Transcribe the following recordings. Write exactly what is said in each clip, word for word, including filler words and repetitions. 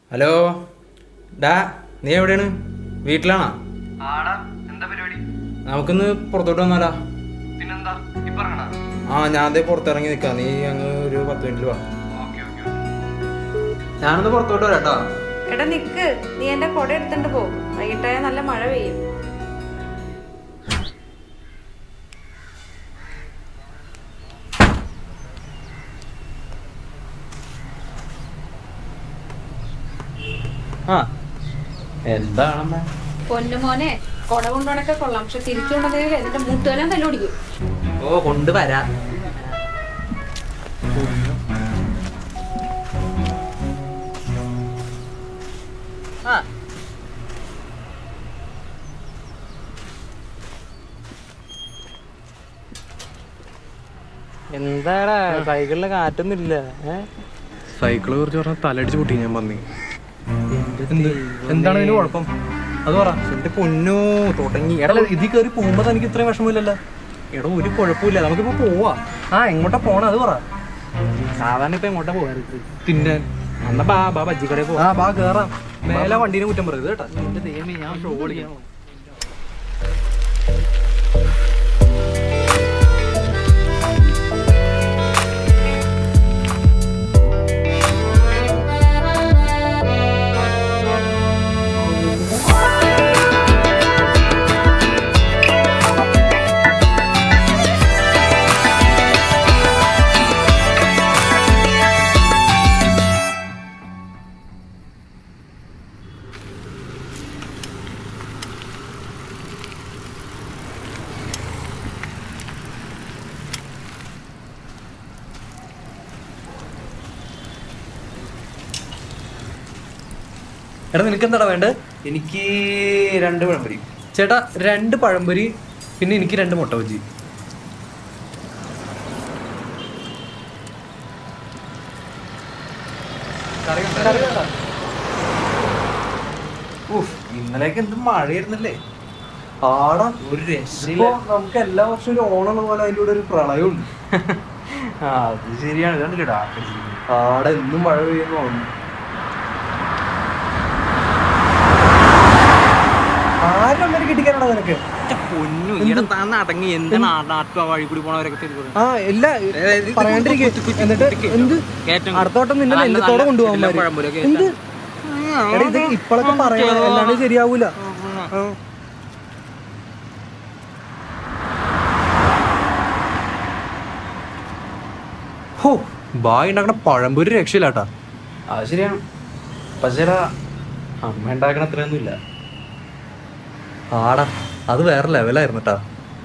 Hello ഡാ നീ എവിടെയാണ്? വീട്ടിലാണോ? നമുക്കിന്ന് പുറത്തോട്ട് വന്നാലാ? ആ ഞാൻ അതേ പുറത്തിറങ്ങി നിൽക്കാം. നീ അങ്ങ് ഒരു പത്ത് മിനിറ്റിൽ വാ. ഞാനൊന്ന് പുറത്തോട്ട് വരാട്ടോ. എടാ നിക്ക്, നീ എന്റെ കൊട എടുത്തിട്ട് പോ. വൈകിട്ടായ നല്ല മഴ പെയ്യും. എന്താണമ്മ? പൊന്നുമോനെ, കൊട കൊണ്ടുപോണൊക്കെ കൊള്ളാം, പക്ഷെ തിരിച്ചു കൊണ്ടുവന്നെങ്കിൽ എന്നിട്ട് മുട്ടുകാലം തല്ലി ഓടിക്കും. ഓ കൊണ്ടുവരാ. എന്താടാ സൈക്കിളിന് കാറ്റൊന്നും ഇല്ല? സൈക്കിള് കുറിച്ച് പറഞ്ഞാൽ തലടിച്ച് പൊട്ടി ഞാൻ പന്നി. എന്താണ് ഇതിന് കുഴപ്പം? അത് പറ. എന്റെ പൊന്നോ തുടങ്ങി. എടാ ഇതിൽ കയറി പോകുമ്പോ എനിക്ക് ഇത്രയും വിഷമമില്ലല്ലോ. എടാ ഒരു കുഴപ്പമില്ല, നമുക്കിപ്പോ പോവാ. ആ എങ്ങോട്ടാ പോണ അത് പറ. സാധാരണ ഇപ്പൊ എങ്ങോട്ടാ പോകാറ്? തിന്നാൻ. എന്നാ ബാ ബാ ബജ്ജിക്കടയിൽ പോവാ. ആ ബാ കേറാം. മേലെ വണ്ടീനെ കുറ്റം പറയരുത് കേട്ടാ. എന്റെ ദൈവമേ, ഞാൻ ഷോ കളിക്കണം. എടാ നിനക്ക് എന്താടാ വേണ്ടത്? എനിക്ക് രണ്ട് പഴംപൊരി. ചേട്ടാ രണ്ട് പഴംപൊരി, പിന്നെ എനിക്ക് രണ്ട് മുട്ട ബജി. ഇന്നലെയൊക്കെ എന്ത് മഴയായിരുന്നല്ലേ? ആടാ ഒരു രക്ഷയില്ല. നമുക്ക് എല്ലാ വർഷവും ഒരു ഓണമുള്ള പോലെ അതിൻ്റെ കൂടെ ഒരു പ്രളയമുണ്ട്. ആ അത് ശരിയാണ്. കണ്ടില്ലടാ ആടെ എന്നും മഴ പെയ്യുന്നു. ആരും കിട്ടിക്കാനാണോ നിനക്ക്? പൊന്നു അടങ്ങി. എന്താണ് നാട്ടു വഴി കൂടി പോണവരൊക്കെ ആ എല്ലാ പറയാണ്ടിരിക്കും. എന്നിട്ട് എന്ത് അടുത്തോട്ടം നിന്നെ നെല്ലത്തോടെ കൊണ്ടുപോകാൻ എന്ത് ഇത് ഇപ്പോഴൊക്കെ പറയാ, അല്ലാണ്ട് ശരിയാവൂല. ഹോ ബായ് ഉണ്ടാക്കണ പഴംപൊരി രക്ഷയില്ലാട്ടാ. അത് ശരിയാണ്. പക്ഷേ അമ്മ ഉണ്ടാക്കണ അത്രയൊന്നും ഇല്ല. ആടാ അത് വേറെ ലെവലായിരുന്നു കേട്ടാ.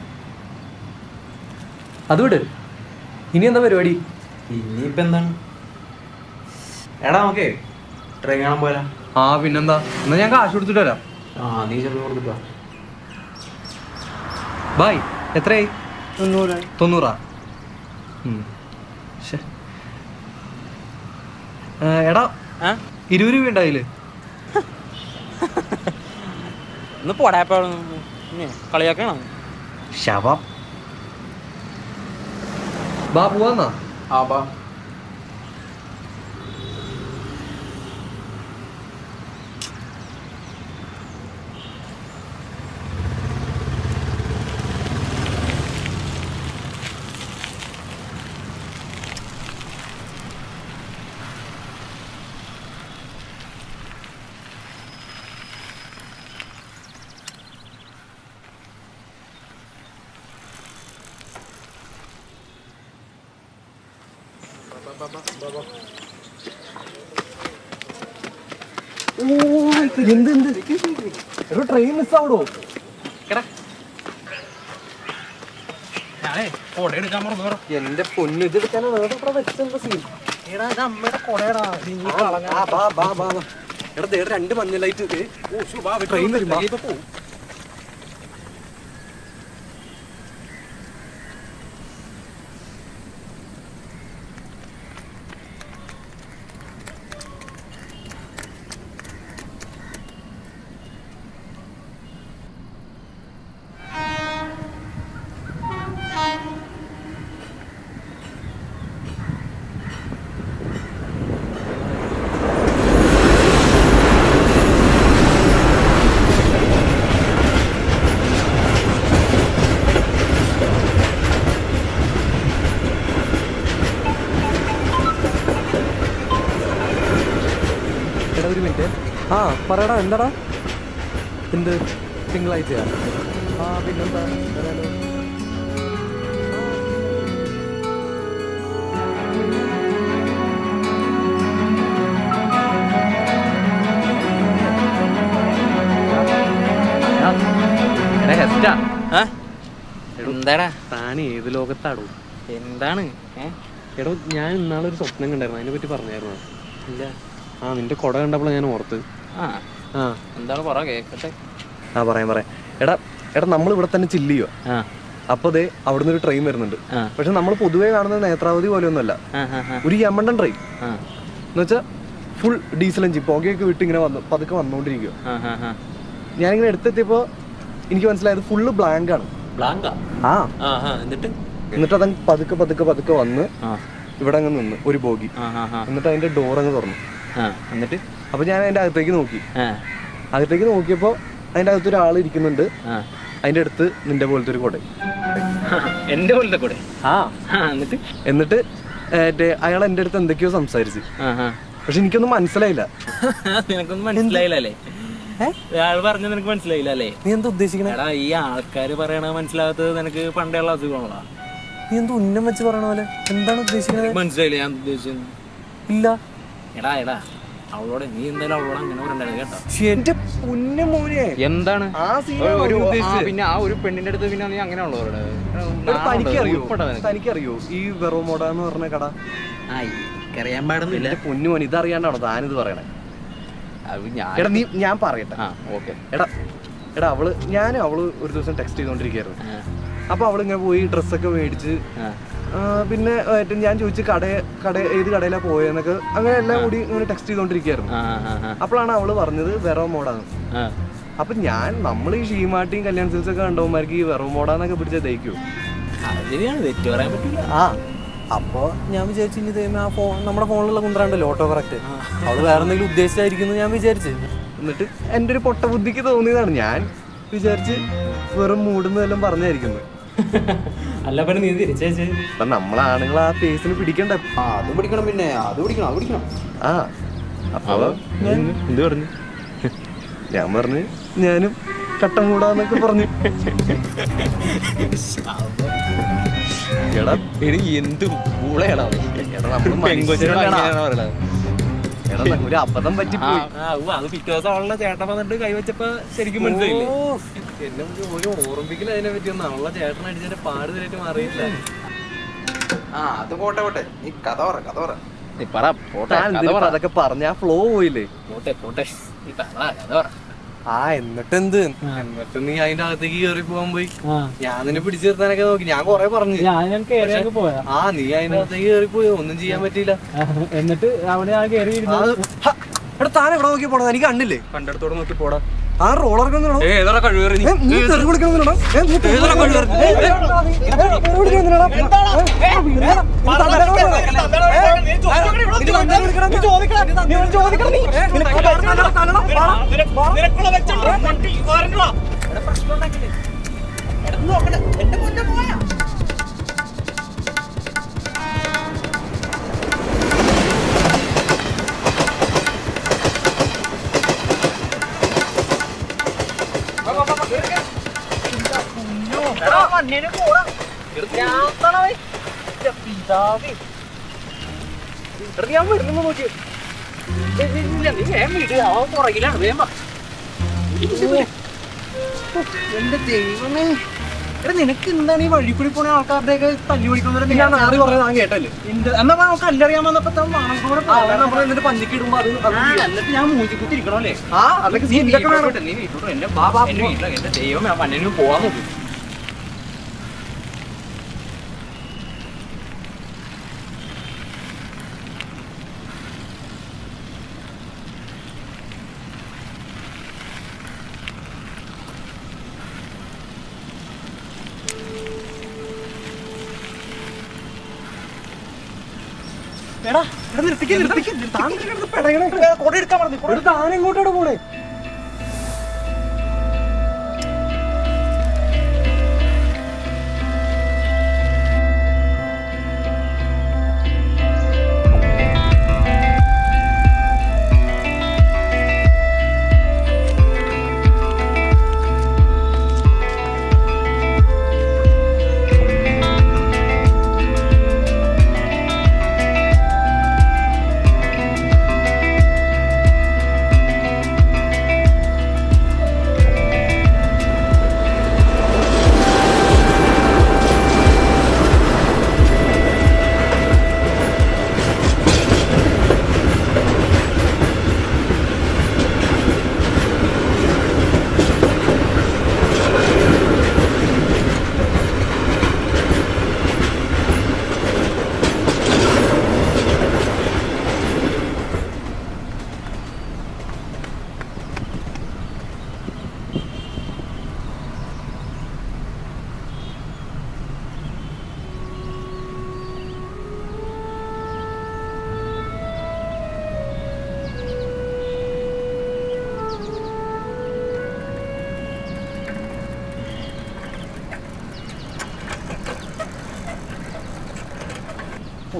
അത് വിട്. ഇനി എന്താ പരിപാടി? ഇനിയിപ്പോ എന്താണ്? എടാ ഓക്കെ ട്രെയിൻ കാണാൻ പോയാലോ? ആ പിന്നെന്താ, എന്നാ ഞാൻ കാശ് കൊടുത്തിട്ട് വരാം. ആ നീ ചെറുപ്പം കൊടുത്തിട്ടോ. ബായ് എത്രയായി? തൊണ്ണൂറ്. തൊണ്ണൂറാ? എടാ ഇരുപത് രൂപ ഉണ്ടായില്ലേ? ഒന്ന് പോടാപ്പ കളിയാക്കണം. ശവം. ബാ പോവാന്നാ? ആ ബാ. എന്ത് എന്ത് ട്രെയിൻ മിസ്സാവടോ? എന്റെ പൊന്നു ഇത് എടുക്കാനാണ് വെച്ചെന്താ സീൻ? എടാ ഇത് അമ്മയുടെ കൊടയടാ. എടാ രണ്ട് മഞ്ഞ ലൈറ്റ് ട്രെയിൻ വരുമ്പോ പോവും. ആ പറയടാ എന്താടാ എന്ത് തിങ്കളാഴ്ചയാ ആ പിന്നെന്താ വരാലോ എന്താടാ താൻ ഏത് ലോകത്താടോ എന്താണ് എടോ ഞാൻ ഇന്നാളൊരു സ്വപ്നം കണ്ടായിരുന്നു അതിനെ പറ്റി പറഞ്ഞായിരുന്നു ഇല്ല ആ നിന്റെ കൊട കണ്ടപ്പോൾ ഞാൻ ഓർത്ത് ആ ആ എന്താണ് പറ കേക്കട്ടെ ആ പറയാം പറയാം എടാ എടാ നമ്മൾ ഇവിടെ തന്നെ ചില്ല് ചെയ്യുക ആ അപ്പൊ ദേ അവിടുന്ന് ഒരു ട്രെയിൻ വരുന്നുണ്ട് പക്ഷെ നമ്മൾ പൊതുവേ കാണുന്നത് നേത്രാവതി പോലെ ഒന്നുമല്ല ഒരു യമണ്ടൻ ട്രെയിൻ എന്ന് വെച്ചാൽ ഫുൾ ഡീസൽ എഞ്ചിൻ പുകയൊക്കെ വിട്ട് ഇങ്ങനെ വന്നു പതുക്കെ വന്നോണ്ടിരിക്കുക ഞാനിങ്ങനെ എടുത്തെത്തിയപ്പോ എനിക്ക് മനസ്സിലായത് ഫുള്ള് ബ്ലാങ്ക് ആണ് ആ എന്നിട്ട് എന്നിട്ട് അതങ്ങ് പതുക്കെ പതുക്കെ പതുക്കെ വന്ന് ഇവിടെ അങ്ങ് നിന്ന് ഒരു ബോഗി എന്നിട്ട് അതിന്റെ ഡോർ അങ്ങ് തുറന്നു എന്നിട്ട് അപ്പൊ ഞാൻ അതിന്റെ അകത്തേക്ക് നോക്കി അകത്തേക്ക് നോക്കിയപ്പോ അതിന്റെ അകത്ത് ഒരാൾ ഇരിക്കുന്നുണ്ട് അതിന്റെ അടുത്ത് നിന്റെ പോലത്തെ ഒരു കൊട എന്റെ പോലത്തെ കൊട ആ എന്നിട്ട് എന്നിട്ട് അയാൾ എന്റെ അടുത്ത് എന്തൊക്കെയോ സംസാരിച്ച് പക്ഷെ എനിക്കൊന്നും മനസ്സിലായില്ല നിനക്കൊന്നും മനസ്സിലായില്ലേ അയാൾ പറഞ്ഞ നിനക്ക് മനസ്സിലായില്ല അല്ലേ നീ എന്താ ഉദ്ദേശിക്കണേ എടാ ഈ ആൾക്കാര് പറയണ മനസ്സിലാകാത്തത് നിനക്ക് പണ്ടേയുള്ള അസുഖമാണോ നീ എന്താ ഉന്നം വെച്ച് പറയണ പോലെ എന്താണ് ഉദ്ദേശിക്കുന്നത് മനസ്സിലായില്ല ഞാൻ ഉദ്ദേശിച്ചത് ഇല്ല എടാ എടാ അവളോട് നീ എന്തായാലും അവളോട് അങ്ങനെ പറയണ്ടായിരുന്നു കേട്ടോ എന്റെ പൊന്നു മോനെ എന്താണ് പിന്നെ ആ ഒരു പെണ്ണിന്റെ അടുത്ത് പിന്നെ നീ അങ്ങനെ ഉള്ളവരോട് തനിക്കറിയോ ഈ വെറോമോഡ എന്ന് പറഞ്ഞ കട അറിയാൻ പാടുന്നില്ല പൊന്നു മോൻ ഇതറിയാണ്ടാണോ താനിത് പറയണേ എടാ നീ ഞാൻ പറയട്ടെ എടാ എടാ അവള് ഞാൻ അവള് ഒരു ദിവസം ടെക്സ്റ്റ് ചെയ്തോണ്ടിരിക്കുകയായിരുന്നു അപ്പൊ അവള് ഇങ്ങനെ പോയി ഡ്രസ്സൊക്കെ മേടിച്ച് പിന്നെ ഞാൻ ചോദിച്ചു കട കട ഏത് കടയിലാ പോയെന്നൊക്കെ അങ്ങനെ എല്ലാം കൂടി ഇങ്ങനെ ടെക്സ്റ്റ് ചെയ്തോണ്ടിരിക്കുകയായിരുന്നു അപ്പോഴാണ് അവള് പറഞ്ഞത് വെറോ മോഡാന്ന് അപ്പൊ ഞാൻ നമ്മൾ ഈ ഷീമാട്ടിയും കല്യാൺ സിൽസ് ഒക്കെ കണ്ടവന്മാർക്ക് ഈ വെറോ മോഡാന്നൊക്കെ പിടിച്ച ദഹിക്കൂ ആ അപ്പൊ ഞാൻ വിചാരിച്ചു ഇനി ദൈവം ആ ഫോൺ നമ്മുടെ ഫോണിലുള്ള കുന്ത്രണ്ടല്ലോ ഓട്ടോ കറക്റ്റ് അവള് വേറെ എന്തെങ്കിലും ഉദ്ദേശിച്ചായിരിക്കുന്നു ഞാൻ വിചാരിച്ചു എന്നിട്ട് എൻ്റെ ഒരു പൊട്ട ബുദ്ധിക്ക് തോന്നിയതാണ് ഞാൻ വിചാരിച്ച് വെറും മൂടുന്നതെല്ലാം പറഞ്ഞായിരിക്കുന്നു അല്ല പിന്നെ നീ തിരിച്ചു അപ്പൊ നമ്മളാണുങ്ങൾ ആ പേസിന് പിടിക്കണ്ട അത് പിടിക്കണം പിന്നെ അത് പിടിക്കണം അത് പിടിക്കണം ആ അപ്പൊ എന്ത് പറഞ്ഞു ഞാൻ പറഞ്ഞു ഞാനും കട്ടം കൂടാന്നൊക്കെ പറഞ്ഞു എടാ എന്ത് കൂളയാടാ ഒരു അബദ്ധം പറ്റിപ്പോയി അത് പിറ്റേ ദിവസം അവളുടെ ചേട്ടൻ വന്നിട്ട് കൈവച്ചപ്പോ ശരിക്കും മനസ്സിലായില്ലേ എന്നെ ഒരു ഓർമ്മിക്കൽ അതിനെ പറ്റിയൊന്നും അവളെ ചേട്ടൻ അടിച്ചതിന്റെ പാട് തരായിട്ട് മാറിയില്ല ആ അത് പോട്ടെ പോട്ടെ നീ കഥ പറ കഥ പറ അതൊക്കെ പറഞ്ഞ ആ ഫ്ലോ പോയില്ലേ പോട്ടെ പോട്ടെ നീ കഥ പറ ആ എന്നിട്ട് എന്ത് എന്നിട്ട് നീ അതിന്റെ അകത്തേക്ക് കയറി പോകാൻ പോയി ഞാൻ നിന്നെ പിടിച്ചു നിർത്താനൊക്കെ നോക്കി ഞാൻ കൊറേ പറഞ്ഞു ആ നീ അതിന്റെ അകത്തേക്ക് കയറി പോയോ ഒന്നും ചെയ്യാൻ പറ്റിയില്ല എന്നിട്ട് അവിടെ ആ കയറി എടാ താൻ എവിടെ നോക്കി പോടാ എനിക്ക് കണ്ടില്ലേ കണ്ടെടുത്തോടെ നോക്കി പോടാ ആ റോളർക്ക് ഞാൻ വരുന്നു നോക്കി എന്റെ ദൈവമേ എടാ നിനക്ക് എന്താണ് ഈ വഴി കൂടി പോണ ആൾക്കാരുടെ ഒക്കെ തല്ലി പിടിക്കുന്നത് ഞാൻ നാളെ പറഞ്ഞത് ഞാൻ കേട്ടല്ലേ എന്നാ നമുക്ക് കല്ലറിയാൻ വന്നപ്പോ എന്നിട്ട് പഞ്ചിക്ക് ഇടുമ്പോ അത് എന്നിട്ട് ഞാൻ മൂഞ്ചിക്കുത്തി ഇരിക്കണോ അല്ലേ ആ അതൊക്കെ നീ വീട്ടിലോട്ടോ എന്റെ ബാബാ എന്റെ വീട്ടിലോ എന്റെ ദൈവം ആ പന്നിന് പോവാൻ നോക്കി എടാ നിർത്തിക്ക് നിർത്തിക്ക് താനെങ്ങോട്ടാണ് പോണേ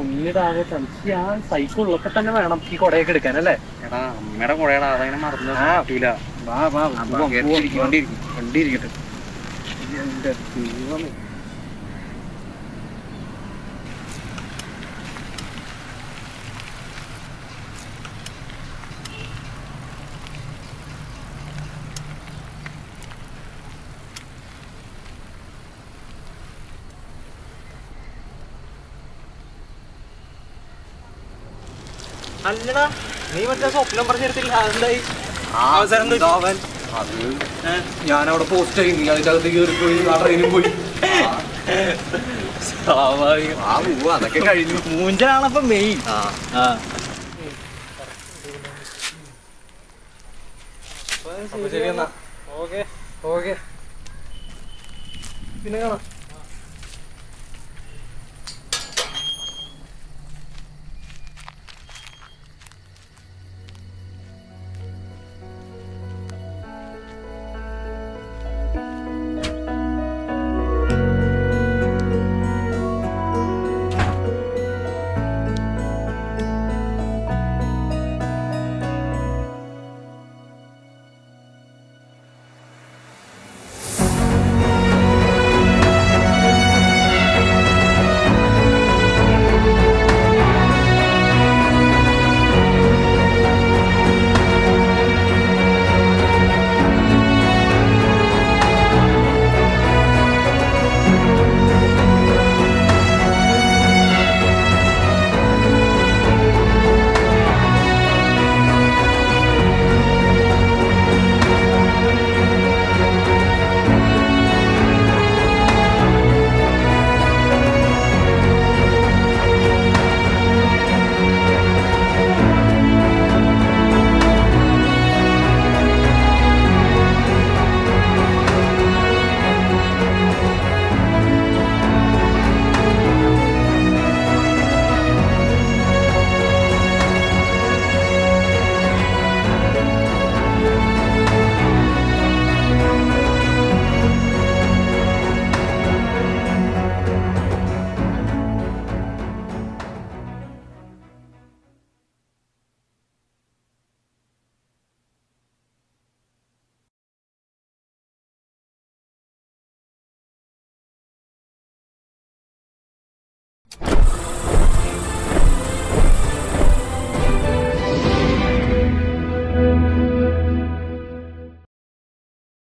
മുന്നിലാകട്ടെ ആ സൈക്കിൾ ഉള്ളപ്പോ തന്നെ വേണം ഈ കൊടയൊക്കെ എടുക്കാൻ അല്ലേ? എടാ അമ്മയുടെ കൂടെയാണ് അതങ്ങനെ മറന്നു പറ്റൂല. വാ വാ വണ്ടി വണ്ടി ഇരിക്കട്ടെ. എന്റെ ദൈവമേ. അല്ലടാ നീ മറ്റേ സ്വപ്നം പറഞ്ഞെടുത്തില്ല, അതെന്തായി? അവസരം അത് ഞാനവിടെ പോസ്റ്റ് ആയി, നീ അതിന്റെ അകത്ത് കയറിപ്പോയി, ആ ട്രെയിനും പോയി. സ്വാഭാവികം. ആ പോവാ, അതൊക്കെ കഴിഞ്ഞു. മൂഞ്ചനാണപ്പൊ മെയിൻ. ശരി എന്നാ. ഓക്കെ ഓക്കെ പിന്നെ കാണാം.